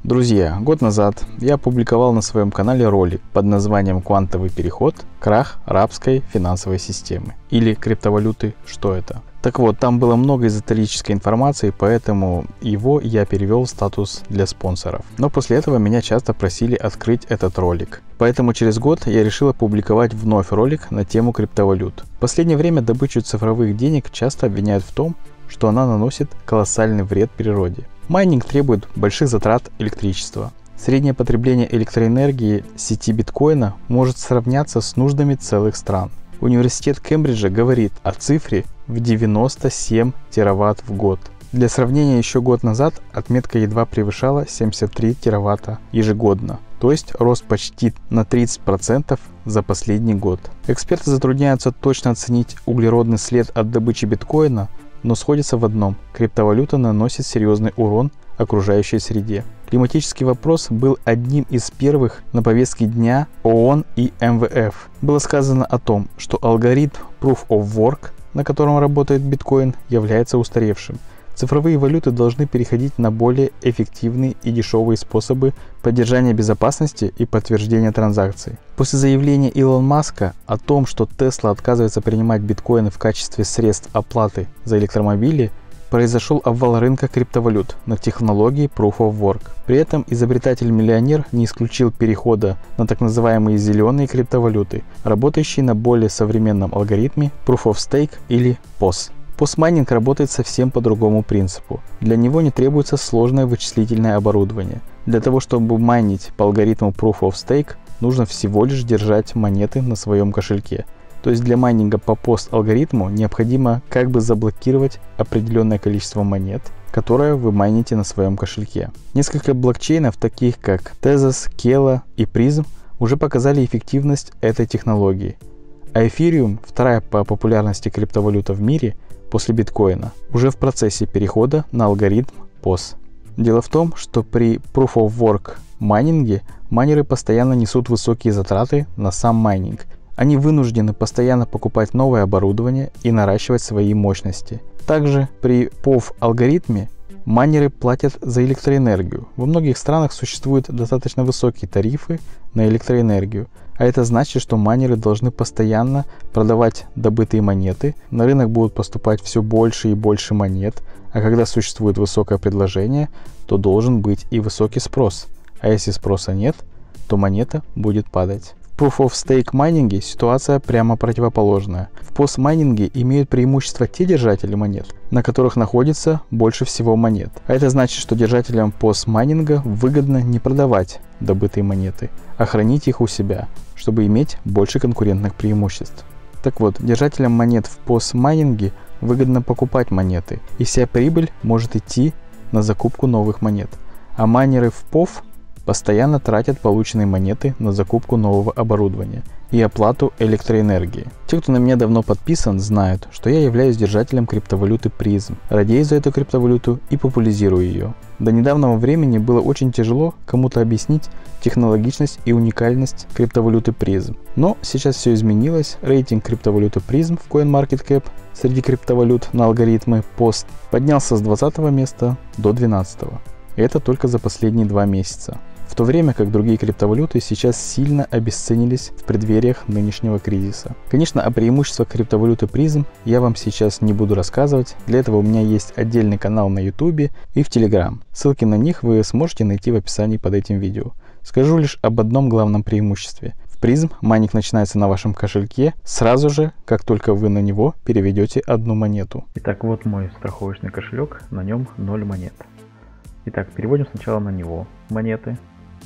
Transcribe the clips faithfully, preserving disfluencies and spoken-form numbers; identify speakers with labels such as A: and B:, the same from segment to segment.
A: Друзья, год назад я опубликовал на своем канале ролик под названием «Квантовый переход. Крах рабской финансовой системы» или «Криптовалюты. Что это?». Так вот, там было много эзотерической информации, поэтому его я перевел в статус для спонсоров. Но после этого меня часто просили открыть этот ролик. Поэтому через год я решил опубликовать вновь ролик на тему криптовалют. В последнее время добычу цифровых денег часто обвиняют в том, что она наносит колоссальный вред природе. Майнинг требует больших затрат электричества. Среднее потребление электроэнергии сети биткоина может сравняться с нуждами целых стран. Университет Кембриджа говорит о цифре в девяносто семь тераватт в год. Для сравнения, еще год назад отметка едва превышала семьдесят три тераватта ежегодно, то есть рост почти на тридцать процентов за последний год. Эксперты затрудняются точно оценить углеродный след от добычи биткоина, но сходятся в одном – криптовалюта наносит серьезный урон окружающей среде. Климатический вопрос был одним из первых на повестке дня ООН и эм вэ эф. Было сказано о том, что алгоритм Proof of Work, на котором работает биткоин, является устаревшим. Цифровые валюты должны переходить на более эффективные и дешевые способы поддержания безопасности и подтверждения транзакций. После заявления Илона Маска о том, что Tesla отказывается принимать биткоины в качестве средств оплаты за электромобили, произошел обвал рынка криптовалют на технологии Proof of Work. При этом изобретатель-миллионер не исключил перехода на так называемые зеленые криптовалюты, работающие на более современном алгоритме Proof of Stake или пос. Постмайнинг работает совсем по другому принципу. Для него не требуется сложное вычислительное оборудование. Для того, чтобы майнить по алгоритму Proof of Stake, нужно всего лишь держать монеты на своем кошельке. То есть для майнинга по пост-алгоритму необходимо как бы заблокировать определенное количество монет, которое вы майните на своем кошельке. Несколько блокчейнов, таких как Tezos, Kelo и Prism, уже показали эффективность этой технологии. А Ethereum, вторая по популярности криптовалюта в мире, после биткоина, уже в процессе перехода на алгоритм пос. Дело в том, что при Proof of Work майнинге майнеры постоянно несут высокие затраты на сам майнинг. Они вынуждены постоянно покупать новое оборудование и наращивать свои мощности. Также при пов алгоритме майнеры платят за электроэнергию. Во многих странах существуют достаточно высокие тарифы на электроэнергию, а это значит, что майнеры должны постоянно продавать добытые монеты, на рынок будут поступать все больше и больше монет, а когда существует высокое предложение, то должен быть и высокий спрос, а если спроса нет, то монета будет падать. В Proof of Stake майнинге ситуация прямо противоположная. В постмайнинге имеют преимущество те держатели монет, на которых находится больше всего монет. А это значит, что держателям постмайнинга выгодно не продавать добытые монеты, а хранить их у себя, чтобы иметь больше конкурентных преимуществ. Так вот, держателям монет в постмайнинге выгодно покупать монеты, и вся прибыль может идти на закупку новых монет. А майнеры в пов постоянно тратят полученные монеты на закупку нового оборудования и оплату электроэнергии. Те, кто на меня давно подписан, знают, что я являюсь держателем криптовалюты Prism, радею за эту криптовалюту и популяризирую ее. До недавнего времени было очень тяжело кому-то объяснить технологичность и уникальность криптовалюты Prism. Но сейчас все изменилось, рейтинг криптовалюты Prism в CoinMarketCap среди криптовалют на алгоритмы пост поднялся с двадцатого места до двенадцатого. И это только за последние два месяца. В то время как другие криптовалюты сейчас сильно обесценились в преддвериях нынешнего кризиса. Конечно, о преимуществах криптовалюты Prism я вам сейчас не буду рассказывать. Для этого у меня есть отдельный канал на YouTube и в Telegram. Ссылки на них вы сможете найти в описании под этим видео. Скажу лишь об одном главном преимуществе. В Prism майнинг начинается на вашем кошельке сразу же, как только вы на него переведете одну монету.
B: Итак, вот мой страховочный кошелек, на нем ноль монет. Итак, переводим сначала на него монеты.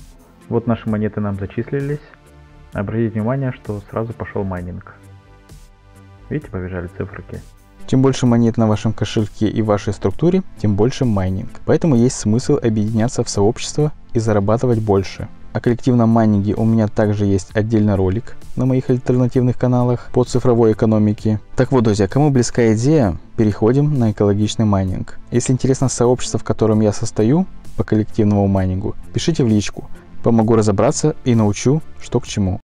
B: Вот наши монеты нам зачислились. Обратите внимание, что сразу пошел майнинг. Видите, побежали циферки.
A: Чем больше монет на вашем кошельке и вашей структуре, тем больше майнинг. Поэтому есть смысл объединяться в сообщество и зарабатывать больше. О коллективном майнинге у меня также есть отдельный ролик на моих альтернативных каналах по цифровой экономике. Так вот, друзья, кому близка идея, переходим на экологичный майнинг. Если интересно сообщество, в котором я состою по коллективному майнингу, пишите в личку. Помогу разобраться и научу, что к чему.